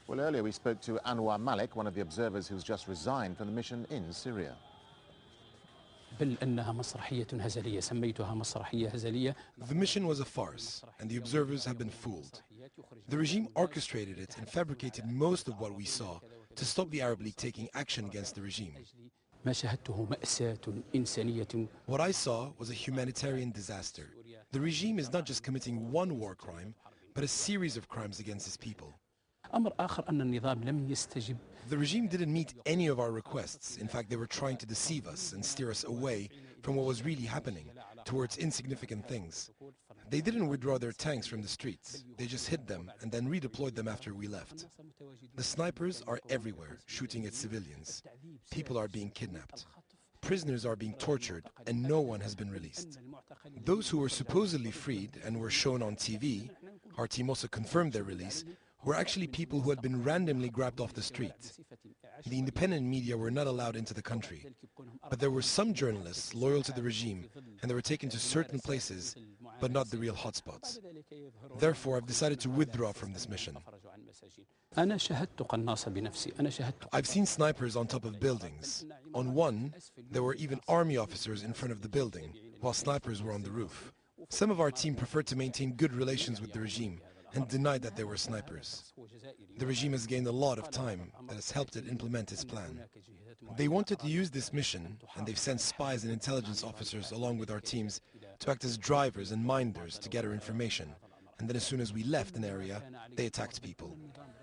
Well, earlier we spoke to Anwar Malik, one of the observers who's just resigned from the mission in Syria. The mission was a farce, and the observers have been fooled. The regime orchestrated it and fabricated most of what we saw to stop the Arab League taking action against the regime. What I saw was a humanitarian disaster. The regime is not just committing one war crime, but a series of crimes against its people. The regime didn't meet any of our requests. In fact, they were trying to deceive us and steer us away from what was really happening, towards insignificant things. They didn't withdraw their tanks from the streets. They just hid them and then redeployed them after we left. The snipers are everywhere, shooting at civilians. People are being kidnapped. Prisoners are being tortured, and no one has been released. Those who were supposedly freed and were shown on TV, our team also confirmed their release, were actually people who had been randomly grabbed off the street. The independent media were not allowed into the country. But there were some journalists loyal to the regime, and they were taken to certain places, but not the real hotspots. Therefore, I've decided to withdraw from this mission. I've seen snipers on top of buildings. On one, there were even army officers in front of the building, while snipers were on the roof. Some of our team preferred to maintain good relations with the regime and denied that they were snipers. The regime has gained a lot of time that has helped it implement its plan. They wanted to use this mission, and they've sent spies and intelligence officers along with our teams to act as drivers and minders to gather information. And then as soon as we left an area, they attacked people.